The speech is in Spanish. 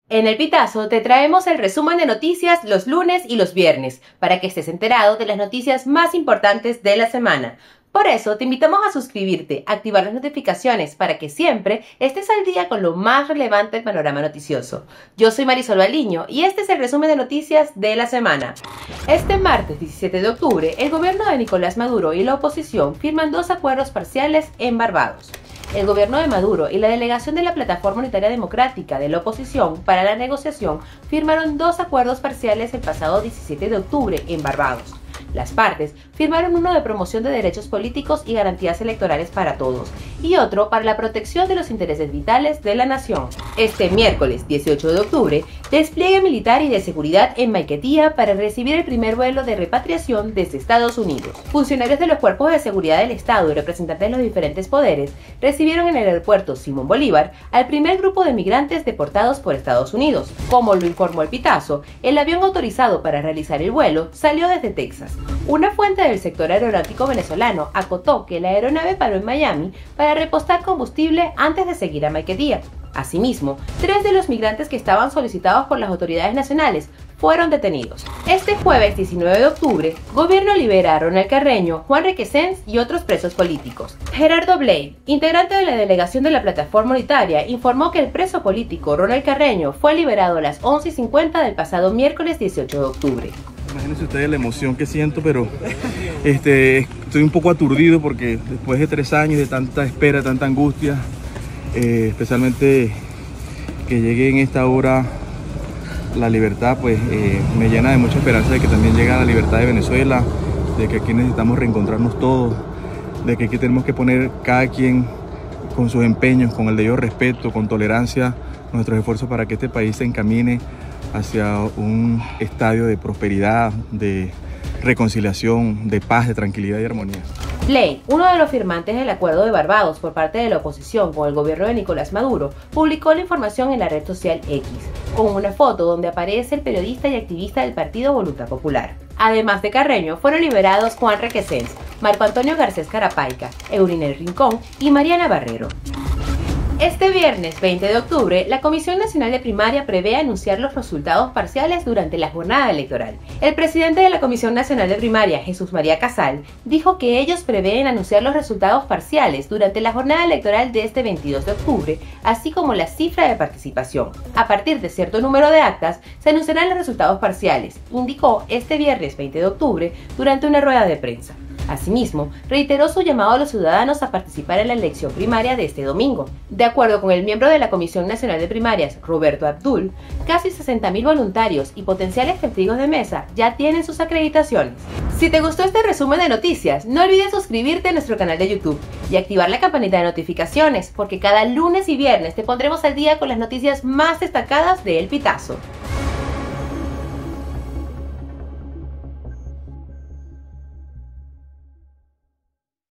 En El Pitazo te traemos el resumen de noticias los lunes y los viernes, para que estés enterado de las noticias más importantes de la semana. Por eso te invitamos a suscribirte, activar las notificaciones para que siempre estés al día con lo más relevante del panorama noticioso. Yo soy Marisol Baliño y este es el resumen de noticias de la semana. Este martes 17 de octubre, el gobierno de Nicolás Maduro y la oposición firman 2 acuerdos parciales en Barbados. El gobierno de Maduro y la delegación de la Plataforma Unitaria Democrática de la oposición para la negociación firmaron 2 acuerdos parciales el pasado 17 de octubre en Barbados. Las partes firmaron uno de promoción de derechos políticos y garantías electorales para todos, y otro para la protección de los intereses vitales de la nación. Este miércoles 18 de octubre, despliegue militar y de seguridad en Maiquetía para recibir el primer vuelo de repatriación desde Estados Unidos. Funcionarios de los cuerpos de seguridad del Estado y representantes de los diferentes poderes recibieron en el aeropuerto Simón Bolívar al primer grupo de migrantes deportados por Estados Unidos. Como lo informó El Pitazo, el avión autorizado para realizar el vuelo salió desde Texas. Una fuente del sector aeronáutico venezolano acotó que la aeronave paró en Miami para repostar combustible antes de seguir a Maiquetía. Asimismo, 3 de los migrantes que estaban solicitados por las autoridades nacionales fueron detenidos. Este jueves 19 de octubre, gobierno libera a Ronald Carreño, Juan Requesens y otros presos políticos. Gerardo Blade, integrante de la delegación de la Plataforma Unitaria, informó que el preso político Ronald Carreño fue liberado a las 11:50 del pasado miércoles 18 de octubre. Imagínense ustedes la emoción que siento, pero estoy un poco aturdido porque después de 3 años de tanta espera, tanta angustia, especialmente que llegue en esta hora la libertad, pues me llena de mucha esperanza de que también llegue la libertad de Venezuela, de que aquí necesitamos reencontrarnos todos, de que aquí tenemos que poner cada quien con sus empeños, con el debido respeto, con tolerancia, nuestros esfuerzos para que este país se encamine hacia un estadio de prosperidad, de reconciliación, de paz, de tranquilidad y armonía. Blade, uno de los firmantes del Acuerdo de Barbados por parte de la oposición con el gobierno de Nicolás Maduro, publicó la información en la red social X, con una foto donde aparece el periodista y activista del partido Voluntad Popular. Además de Carreño, fueron liberados Juan Requesens, Marco Antonio Garcés Carapaica, Eurinel Rincón y Mariana Barrero. Este viernes 20 de octubre, la Comisión Nacional de Primaria prevé anunciar los resultados parciales durante la jornada electoral. El presidente de la Comisión Nacional de Primaria, Jesús María Casal, dijo que ellos prevén anunciar los resultados parciales durante la jornada electoral de este 22 de octubre, así como la cifra de participación. A partir de cierto número de actas, se anunciarán los resultados parciales, indicó este viernes 20 de octubre durante una rueda de prensa. Asimismo, reiteró su llamado a los ciudadanos a participar en la elección primaria de este domingo. De acuerdo con el miembro de la Comisión Nacional de Primarias, Roberto Abdul, casi 60.000 voluntarios y potenciales testigos de mesa ya tienen sus acreditaciones. Si te gustó este resumen de noticias, no olvides suscribirte a nuestro canal de YouTube y activar la campanita de notificaciones, porque cada lunes y viernes te pondremos al día con las noticias más destacadas de El Pitazo.